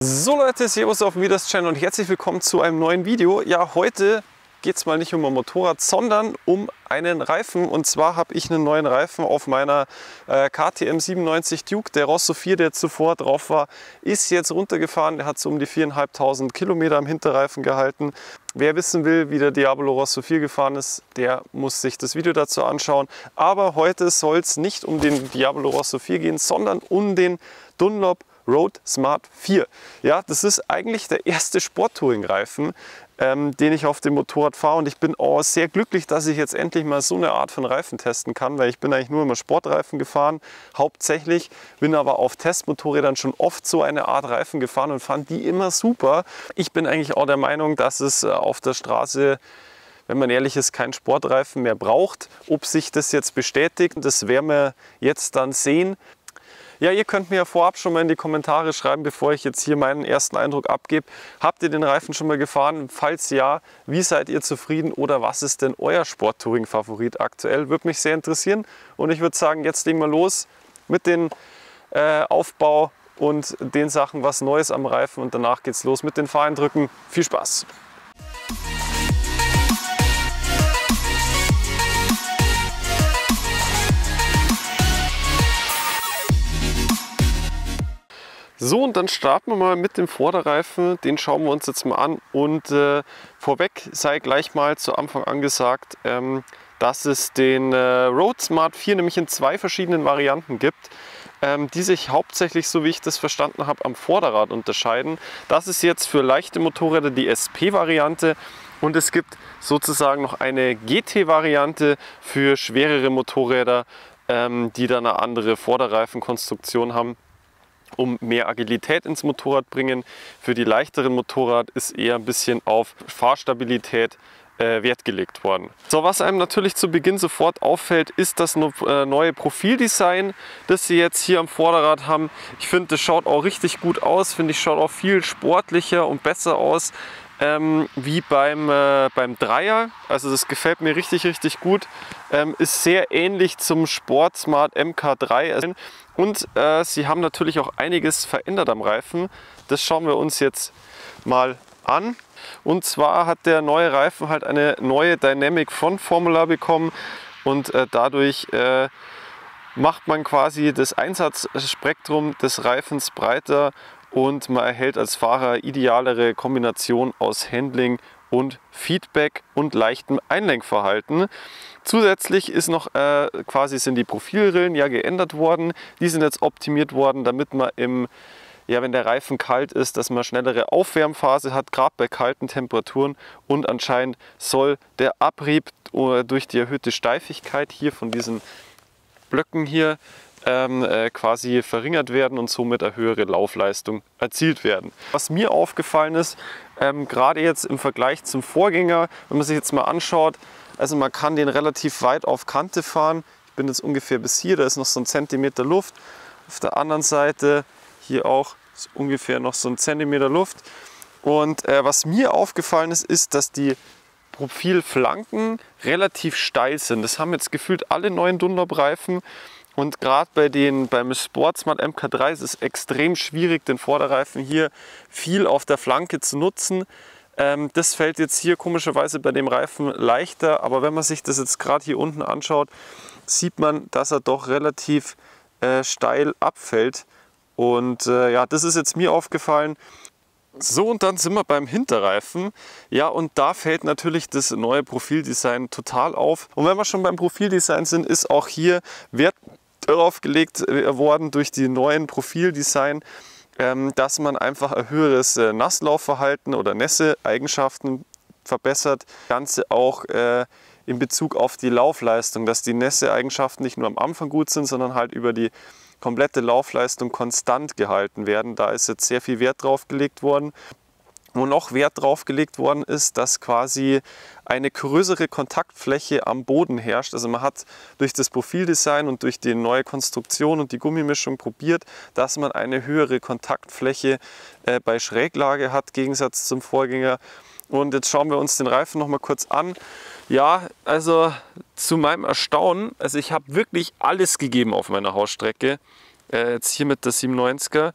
So Leute, servus auf dem Midas Channel und herzlich willkommen zu einem neuen Video. Ja, heute geht es mal nicht um ein Motorrad, sondern um einen Reifen. Und zwar habe ich einen neuen Reifen auf meiner KTM 97 Duke. Der Rosso 4, der zuvor drauf war, ist jetzt runtergefahren. Der hat so um die 4.500 Kilometer am Hinterreifen gehalten. Wer wissen will, wie der Diablo Rosso 4 gefahren ist, der muss sich das Video dazu anschauen. Aber heute soll es nicht um den Diablo Rosso 4 gehen, sondern um den Dunlop Road Smart 4. Ja, das ist eigentlich der erste Sport-Touring-Reifen, den ich auf dem Motorrad fahre, und ich bin auch sehr glücklich, dass ich jetzt endlich mal so eine Art von Reifen testen kann, weil ich bin eigentlich nur immer Sportreifen gefahren, hauptsächlich, bin aber auf Testmotorrädern schon oft so eine Art Reifen gefahren und fand die immer super. Ich bin eigentlich auch der Meinung, dass es auf der Straße, wenn man ehrlich ist, keinen Sportreifen mehr braucht. Ob sich das jetzt bestätigt, das werden wir jetzt dann sehen. Ja, ihr könnt mir ja vorab schon mal in die Kommentare schreiben, bevor ich jetzt hier meinen ersten Eindruck abgebe. Habt ihr den Reifen schon mal gefahren? Falls ja, wie seid ihr zufrieden oder was ist denn euer Sport-Touring-Favorit aktuell? Würde mich sehr interessieren, und ich würde sagen, jetzt legen wir los mit dem Aufbau und den Sachen, was Neues am Reifen, und danach geht's los mit den Fahreindrücken. Viel Spaß! So, und dann starten wir mal mit dem Vorderreifen, den schauen wir uns jetzt mal an, und vorweg sei gleich mal zu Anfang angesagt, dass es den Road Smart 4 nämlich in zwei verschiedenen Varianten gibt, die sich hauptsächlich, so wie ich das verstanden habe, am Vorderrad unterscheiden. Das ist jetzt für leichte Motorräder die SP-Variante, und es gibt sozusagen noch eine GT-Variante für schwerere Motorräder, die dann eine andere Vorderreifenkonstruktion haben, um mehr Agilität ins Motorrad bringen. Für die leichteren Motorrad ist eher ein bisschen auf Fahrstabilität Wert gelegt worden. So, was einem natürlich zu Beginn sofort auffällt, ist das neue Profildesign, das sie jetzt hier am Vorderrad haben. Ich finde, das schaut auch richtig gut aus, finde ich, schaut auch viel sportlicher und besser aus wie beim Dreier. Also das gefällt mir richtig, richtig gut. Ist sehr ähnlich zum Sport Smart MK3. Und sie haben natürlich auch einiges verändert am Reifen. Das schauen wir uns jetzt mal an. Und zwar hat der neue Reifen halt eine neue Dynamic Front Formula bekommen, und dadurch macht man quasi das Einsatzspektrum des Reifens breiter, und man erhält als Fahrer idealere Kombination aus Handling und Feedback und leichtem Einlenkverhalten. Zusätzlich ist noch sind die Profilrillen ja geändert worden. Die sind jetzt optimiert worden, damit man wenn der Reifen kalt ist, dass man schnellere Aufwärmphase hat, gerade bei kalten Temperaturen. Und anscheinend soll der Abrieb durch die erhöhte Steifigkeit hier von diesen Blöcken hier quasi verringert werden und somit eine höhere Laufleistung erzielt werden. Was mir aufgefallen ist, gerade jetzt im Vergleich zum Vorgänger, wenn man sich jetzt mal anschaut, also man kann den relativ weit auf Kante fahren. Ich bin jetzt ungefähr bis hier, da ist noch so ein Zentimeter Luft. Auf der anderen Seite hier auch ist ungefähr noch so ein Zentimeter Luft. Und was mir aufgefallen ist, ist, dass die Profilflanken relativ steil sind. Das haben jetzt gefühlt alle neuen Dunlop-Reifen. Und gerade beim Sport Smart MK3 ist es extrem schwierig, den Vorderreifen hier viel auf der Flanke zu nutzen. Das fällt jetzt hier komischerweise bei dem Reifen leichter, aber wenn man sich das jetzt gerade hier unten anschaut, sieht man, dass er doch relativ steil abfällt. Und ja, das ist jetzt mir aufgefallen. So, und dann sind wir beim Hinterreifen. Ja, und da fällt natürlich das neue Profildesign total auf. Und wenn wir schon beim Profildesign sind, ist auch hier Wert darauf gelegt worden durch die neuen Profildesign, dass man einfach ein höheres Nasslaufverhalten oder Nässe-Eigenschaften verbessert. Das Ganze auch in Bezug auf die Laufleistung, dass die Nässe-Eigenschaften nicht nur am Anfang gut sind, sondern halt über die komplette Laufleistung konstant gehalten werden. Da ist jetzt sehr viel Wert drauf gelegt worden. Wo noch Wert drauf gelegt worden ist, dass quasi eine größere Kontaktfläche am Boden herrscht. Also man hat durch das Profildesign und durch die neue Konstruktion und die Gummimischung probiert, dass man eine höhere Kontaktfläche bei Schräglage hat, im Gegensatz zum Vorgänger. Und jetzt schauen wir uns den Reifen noch mal kurz an. Ja, also zu meinem Erstaunen, also ich habe wirklich alles gegeben auf meiner Hausstrecke. Jetzt hier mit der 97er.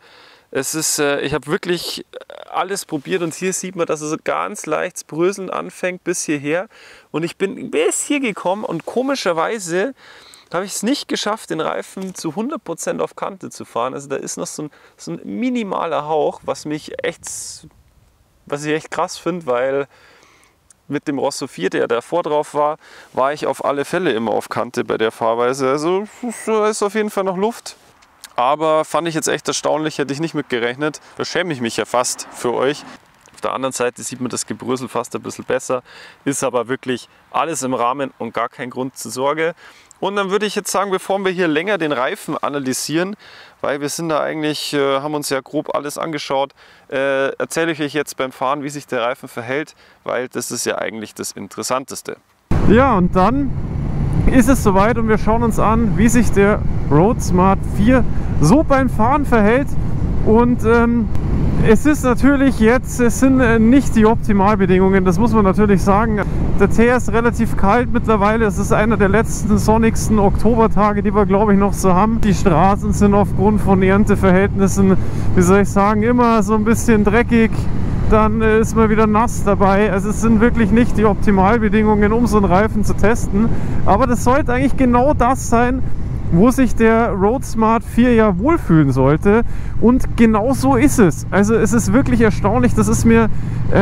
Es ist, ich habe wirklich alles probiert und hier sieht man, dass es so ganz leicht bröseln anfängt bis hierher. Und ich bin bis hier gekommen und komischerweise habe ich es nicht geschafft, den Reifen zu 100% auf Kante zu fahren. Also da ist noch so ein minimaler Hauch, was ich echt krass finde, weil mit dem Rosso 4, der davor drauf war, war ich auf alle Fälle immer auf Kante bei der Fahrweise. Also da ist auf jeden Fall noch Luft. Aber fand ich jetzt echt erstaunlich, hätte ich nicht mit gerechnet. Da schäme ich mich ja fast für euch. Auf der anderen Seite sieht man das Gebrösel fast ein bisschen besser. Ist aber wirklich alles im Rahmen und gar kein Grund zur Sorge. Und dann würde ich jetzt sagen, bevor wir hier länger den Reifen analysieren, weil wir sind da eigentlich, haben uns ja grob alles angeschaut, erzähle ich euch jetzt beim Fahren, wie sich der Reifen verhält, weil das ist ja eigentlich das Interessanteste. Ja, und dann ist es soweit und wir schauen uns an, wie sich der Road Smart 4 so beim Fahren verhält. Und es ist natürlich jetzt, es sind nicht die Optimalbedingungen, das muss man natürlich sagen. Der Teer ist relativ kalt mittlerweile, es ist einer der letzten sonnigsten Oktobertage, die wir glaube ich noch so haben. Die Straßen sind aufgrund von Ernteverhältnissen, wie soll ich sagen, immer so ein bisschen dreckig. Dann ist man wieder nass dabei. Also es sind wirklich nicht die Optimalbedingungen, um so einen Reifen zu testen. Aber das sollte eigentlich genau das sein, wo sich der Road Smart 4 ja wohlfühlen sollte. Und genau so ist es. Also es ist wirklich erstaunlich, das ist mir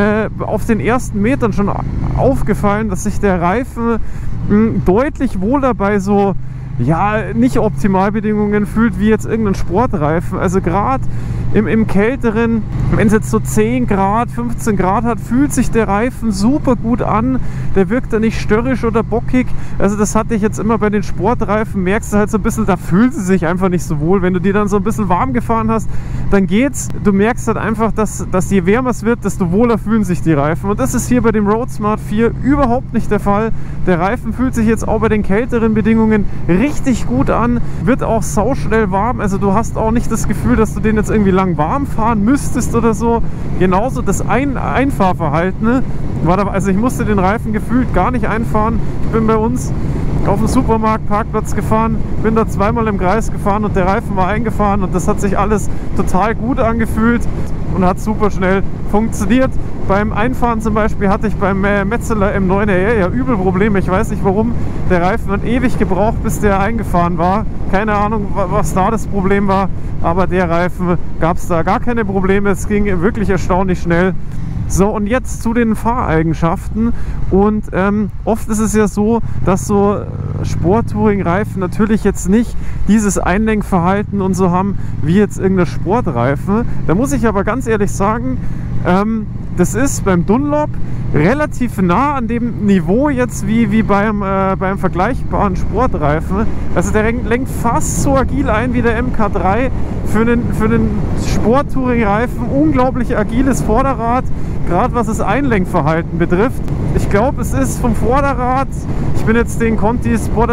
auf den ersten Metern schon aufgefallen, dass sich der Reifen deutlich wohler bei so, ja, nicht Optimalbedingungen fühlt wie jetzt irgendein Sportreifen. Also gerade im Kälteren, wenn es jetzt so 10 Grad, 15 Grad hat, fühlt sich der Reifen super gut an. Der wirkt da nicht störrisch oder bockig. Also das hatte ich jetzt immer bei den Sportreifen. Merkst du halt so ein bisschen, da fühlt sie sich einfach nicht so wohl. Wenn du die dann so ein bisschen warm gefahren hast, dann geht's. Du merkst halt einfach, dass je wärmer es wird, desto wohler fühlen sich die Reifen. Und das ist hier bei dem Road Smart 4 überhaupt nicht der Fall. Der Reifen fühlt sich jetzt auch bei den kälteren Bedingungen richtig gut an. Wird auch sauschnell warm. Also du hast auch nicht das Gefühl, dass du den jetzt irgendwie lang warm fahren müsstest oder so. Genauso das Einfahrverhalten, ne, war da, also ich musste den Reifen gefühlt gar nicht einfahren. Ich bin bei uns auf dem Supermarktparkplatz gefahren, bin da zweimal im Kreis gefahren und der Reifen war eingefahren und das hat sich alles total gut angefühlt und hat super schnell funktioniert. Beim Einfahren zum Beispiel hatte ich beim Metzeler M9R ja übel Probleme. Ich weiß nicht warum. Der Reifen hat ewig gebraucht, bis der eingefahren war. Keine Ahnung, was da das Problem war. Aber der Reifen gab es da gar keine Probleme. Es ging wirklich erstaunlich schnell. So, und jetzt zu den Fahreigenschaften. Und oft ist es ja so, dass so Sport-Touring-Reifen natürlich jetzt nicht dieses Einlenkverhalten und so haben wie jetzt irgendeine Sportreifen. Da muss ich aber ganz ehrlich sagen, das ist beim Dunlop relativ nah an dem Niveau jetzt wie beim vergleichbaren Sportreifen. Also der lenkt fast so agil ein wie der MK3 für einen Sport-Touring-Reifen. Unglaublich agiles Vorderrad, gerade was das Einlenkverhalten betrifft. Ich glaube, es ist vom Vorderrad, ich bin jetzt den Conti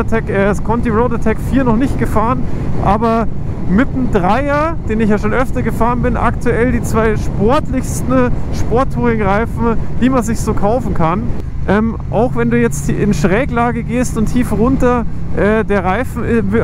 Road Attack 4 noch nicht gefahren, aber mit dem Dreier, den ich ja schon öfter gefahren bin, aktuell die zwei sportlichsten Sport-Touring-Reifen, die man sich so kaufen kann. Auch wenn du jetzt in Schräglage gehst und tief runter, der Reifen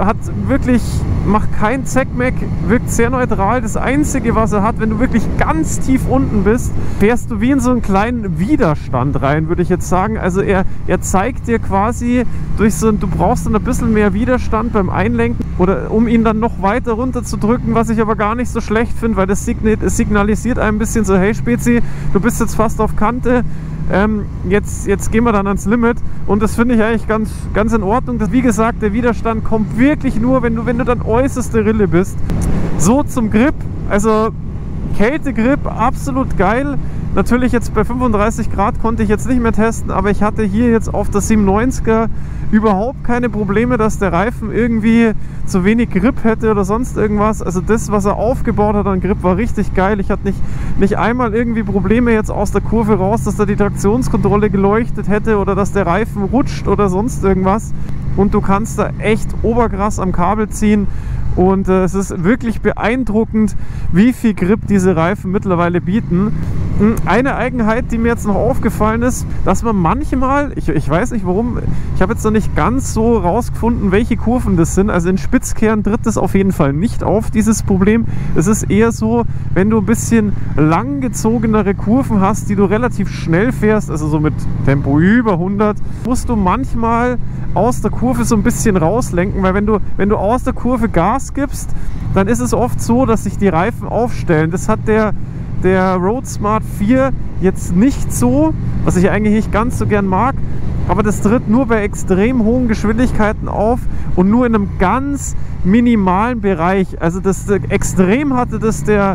macht kein Zack-Mack, wirkt sehr neutral. Das Einzige, was er hat, wenn du wirklich ganz tief unten bist, fährst du wie in so einen kleinen Widerstand rein, würde ich jetzt sagen. Also er zeigt dir quasi du brauchst dann ein bisschen mehr Widerstand beim Einlenken oder um ihn dann noch weiter runter zu drücken, was ich aber gar nicht so schlecht finde, weil das signalisiert einem ein bisschen so, hey Spezi, du bist jetzt fast auf Kante. Jetzt gehen wir dann ans Limit und das finde ich eigentlich ganz in Ordnung. Wie gesagt, der Widerstand kommt wirklich nur, wenn du dann äußerste Rille bist. So zum Grip, also Kältegrip, absolut geil. Natürlich jetzt bei 35 Grad konnte ich jetzt nicht mehr testen, aber ich hatte hier jetzt auf der 97er überhaupt keine Probleme, dass der Reifen irgendwie zu wenig Grip hätte oder sonst irgendwas. Also das, was er aufgebaut hat an Grip, war richtig geil. Ich hatte nicht einmal irgendwie Probleme jetzt aus der Kurve raus, dass da die Traktionskontrolle geleuchtet hätte oder dass der Reifen rutscht oder sonst irgendwas. Und du kannst da echt oberkrass am Kabel ziehen. Und es ist wirklich beeindruckend, wie viel Grip diese Reifen mittlerweile bieten. Eine Eigenheit, die mir jetzt noch aufgefallen ist, dass man manchmal, ich weiß nicht warum, ich habe jetzt noch nicht ganz so rausgefunden, welche Kurven das sind. Also in Spitzkehren tritt das auf jeden Fall nicht auf, dieses Problem. Es ist eher so, wenn du ein bisschen langgezogenere Kurven hast, die du relativ schnell fährst, also so mit Tempo über 100, musst du manchmal aus der Kurve so ein bisschen rauslenken, weil wenn du aus der Kurve Gas gibst, dann ist es oft so, dass sich die Reifen aufstellen. Das hat der Road Smart 4 jetzt nicht so, was ich eigentlich nicht ganz so gern mag, aber das tritt nur bei extrem hohen Geschwindigkeiten auf und nur in einem ganz minimalen Bereich. Also das extrem hatte das der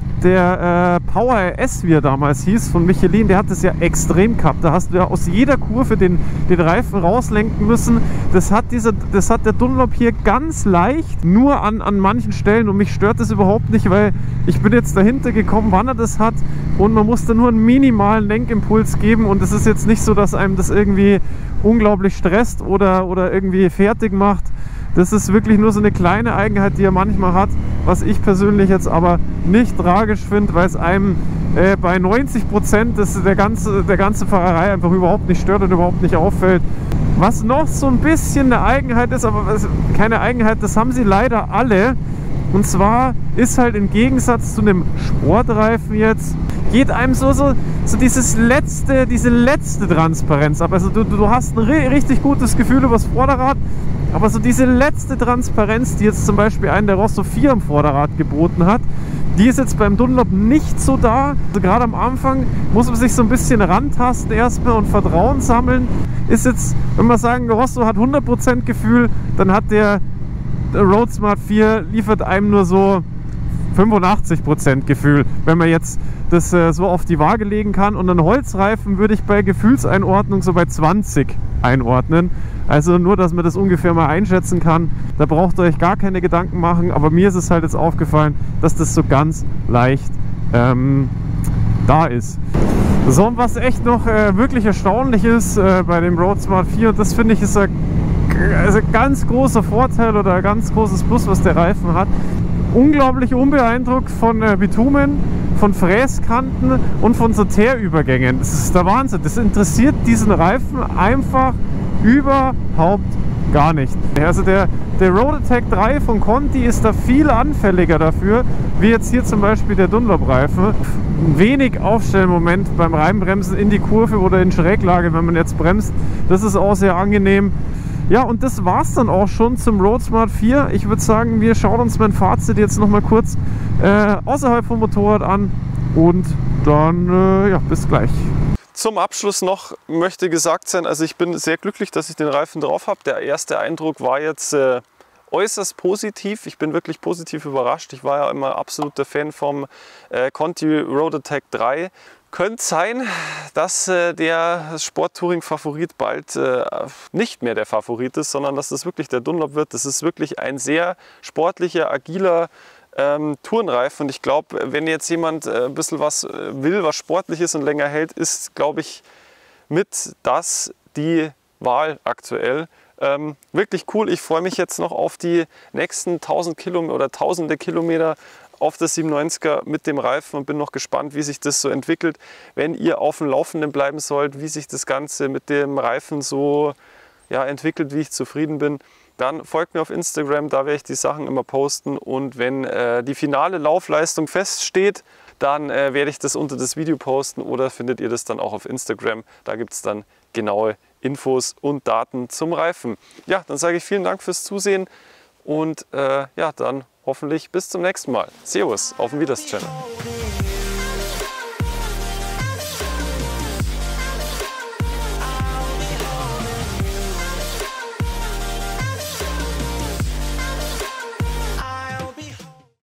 Power RS, wie er damals hieß, von Michelin, der hat das ja extrem gehabt. Da hast du ja aus jeder Kurve den Reifen rauslenken müssen. Das hat der Dunlop hier ganz leicht, nur an manchen Stellen, und mich stört das überhaupt nicht, weil ich bin jetzt dahinter gekommen, wann er das hat, und man muss da nur einen minimalen Lenkimpuls geben, und es ist jetzt nicht so, dass einem das irgendwie unglaublich stresst oder irgendwie fertig macht. Das ist wirklich nur so eine kleine Eigenheit, die er manchmal hat, was ich persönlich jetzt aber nicht tragisch finde, weil es einem bei 90% der ganze Fahrerei einfach überhaupt nicht stört und überhaupt nicht auffällt. Was noch so ein bisschen eine Eigenheit ist, aber keine Eigenheit, das haben sie leider alle. Und zwar ist halt im Gegensatz zu einem Sportreifen jetzt, geht einem so diese letzte Transparenz ab. Also du hast ein richtig gutes Gefühl über das Vorderrad, aber so diese letzte Transparenz, die jetzt zum Beispiel der Rosso 4 am Vorderrad geboten hat, die ist jetzt beim Dunlop nicht so da. Also gerade am Anfang muss man sich so ein bisschen rantasten erstmal und Vertrauen sammeln. Ist jetzt, wenn wir sagen, der Rosso hat 100% Gefühl, dann hat der Road Smart 4 liefert einem nur so 85% Gefühl, wenn man jetzt das so auf die Waage legen kann. Und einen Holzreifen würde ich bei Gefühlseinordnung so bei 20 einordnen. Also nur, dass man das ungefähr mal einschätzen kann. Da braucht ihr euch gar keine Gedanken machen. Aber mir ist es halt jetzt aufgefallen, dass das so ganz leicht da ist. So, und was echt noch wirklich erstaunlich ist bei dem Road Smart 4, und das finde ich ist ein ganz großer Vorteil oder ein ganz großes Plus, was der Reifen hat. Unglaublich unbeeindruckt von Bitumen, von Fräskanten und von so Teerübergängen. Das ist der Wahnsinn. Das interessiert diesen Reifen einfach überhaupt gar nicht. Also der Road Attack 3 von Conti ist da viel anfälliger dafür, wie jetzt hier zum Beispiel der Dunlop-Reifen. Wenig Aufstellmoment beim Reinbremsen in die Kurve oder in Schräglage, wenn man jetzt bremst. Das ist auch sehr angenehm. Ja, und das war's dann auch schon zum Road Smart 4. Ich würde sagen, wir schauen uns mein Fazit jetzt noch mal kurz außerhalb vom Motorrad an, und dann ja, bis gleich. Zum Abschluss noch möchte gesagt sein, also ich bin sehr glücklich, dass ich den Reifen drauf habe. Der erste Eindruck war jetzt äußerst positiv. Ich bin wirklich positiv überrascht. Ich war ja immer absoluter Fan vom Conti Road Attack 3. Könnte sein, dass der Sport-Touring-Favorit bald nicht mehr der Favorit ist, sondern dass das wirklich der Dunlop wird. Das ist wirklich ein sehr sportlicher, agiler Tourenreifen. Und ich glaube, wenn jetzt jemand ein bisschen was will, was sportlich ist und länger hält, ist, glaube ich, mit das die Wahl aktuell. Wirklich cool. Ich freue mich jetzt noch auf die nächsten 1000 Kilometer oder tausende Kilometer auf das 97er mit dem Reifen und bin noch gespannt, wie sich das so entwickelt. Wenn ihr auf dem Laufenden bleiben sollt, wie sich das Ganze mit dem Reifen so entwickelt, wie ich zufrieden bin, dann folgt mir auf Instagram, da werde ich die Sachen immer posten, und wenn die finale Laufleistung feststeht, dann werde ich das unter das Video posten, oder findet ihr das dann auch auf Instagram. Da gibt es dann genaue Infos und Daten zum Reifen. Ja, dann sage ich vielen Dank fürs Zusehen und ja, dann hoffentlich bis zum nächsten Mal. Servus, auf dem Wieders-Channel.